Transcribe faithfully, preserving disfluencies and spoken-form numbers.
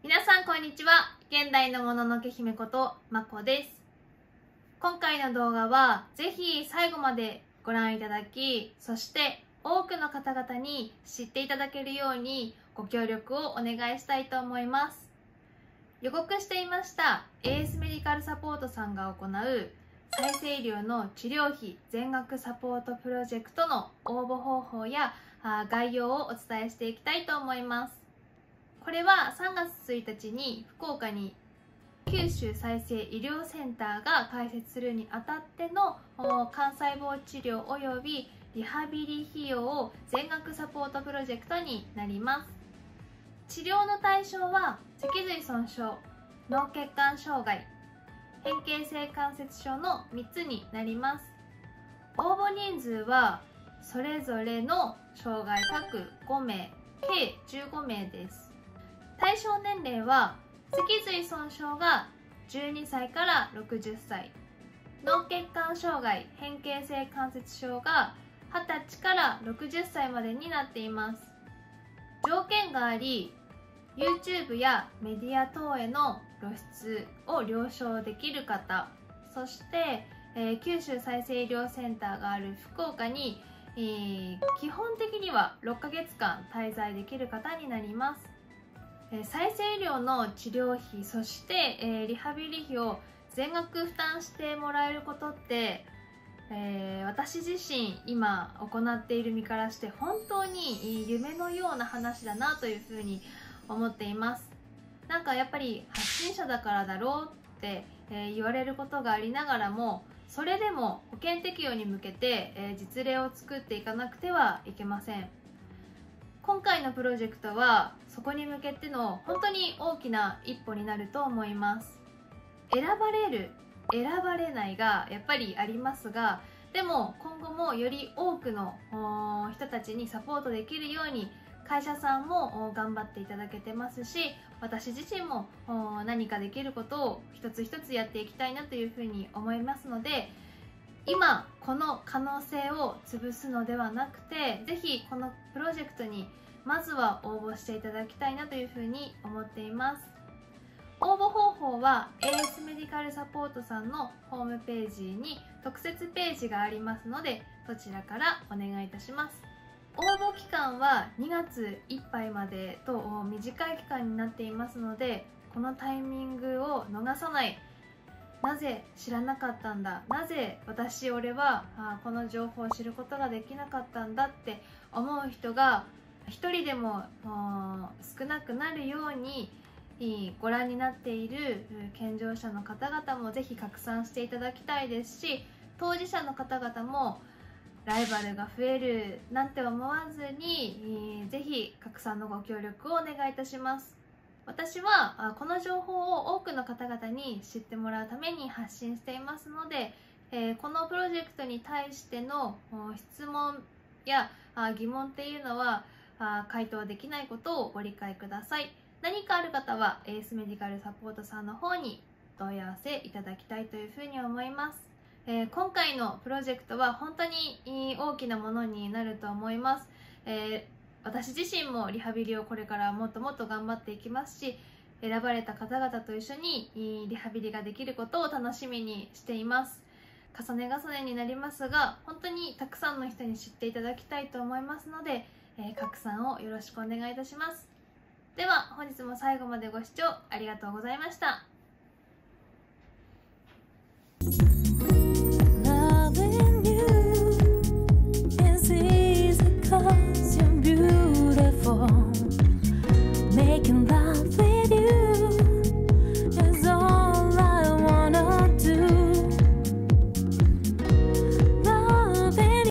皆さんこんにちは。現代のもののけ姫ことまこです。今回の動画はぜひ最後までご覧いただき、そして多くの方々に知っていただけるようにご協力をお願いしたいと思います。予告していましたエースメディカルサポートさんが行う再生医療の治療費全額サポートプロジェクトの応募方法や概要をお伝えしていきたいと思います。これはさんがつついたちに福岡に九州再生医療センターが開設するにあたっての幹細胞治療およびリハビリ費用を全額サポートプロジェクトになります。治療の対象は脊髄損傷、脳血管障害、変形性関節症のみっつになります。応募人数はそれぞれの障害各ごめい、計じゅうごめいです。対象年齢は脊髄損傷がじゅうにさいからろくじゅっさい、脳血管障害、変形性関節症がはたちからろくじゅっさいまでになっています。条件があり、 YouTube やメディア等への露出を了承できる方、そして、えー、九州再生医療センターがある福岡に、えー、基本的にはろっかげつかん滞在できる方になります。再生医療の治療費、そして、えー、リハビリ費を全額負担してもらえることって、えー、私自身今行っている身からして本当に夢のような話だなというふうに思っています。なんかやっぱり発信者だからだろうって、えー、言われることがありながらも、それでも保険適用に向けて、えー、実例を作っていかなくてはいけません。今回のプロジェクトはそこに向けての本当に大きな一歩になると思います。選ばれる、選ばれないがやっぱりありますが、でも今後もより多くの人たちにサポートできるように会社さんも頑張っていただけてますし、私自身も何かできることを一つ一つやっていきたいなというふうに思いますので、今この可能性を潰すのではなくて、ぜひこのプロジェクトにまずは応募していただきたいなというふうに思っています。応募方法はエースメディカルサポートさんのホームページに特設ページがありますので、そちらからお願いいたします。応募期間はにがついっぱいまでと短い期間になっていますので、このタイミングを逃さない。なぜ知らなかったんだ、なぜ私俺はあこの情報を知ることができなかったんだって思う人が一人でも少なくなるようにご覧になっている健常者の方々もぜひ拡散していただきたいですし、当事者の方々もライバルが増えるなんて思わずにぜひ拡散のご協力をお願いいたします。私はこの情報を多くの方々に知ってもらうために発信していますので、このプロジェクトに対しての質問や疑問っていうのは回答できないことをご理解ください。何かある方はエースメディカルサポートさんの方に問い合わせいただきたいというふうに思います。今回のプロジェクトは本当に大きなものになると思います。えー私自身もリハビリをこれからもっともっと頑張っていきますし、選ばれた方々と一緒にリハビリができることを楽しみにしています。重ね重ねになりますが、本当にたくさんの人に知っていただきたいと思いますので、えー、拡散をよろしくお願いいたします。では本日も最後までご視聴ありがとうございました。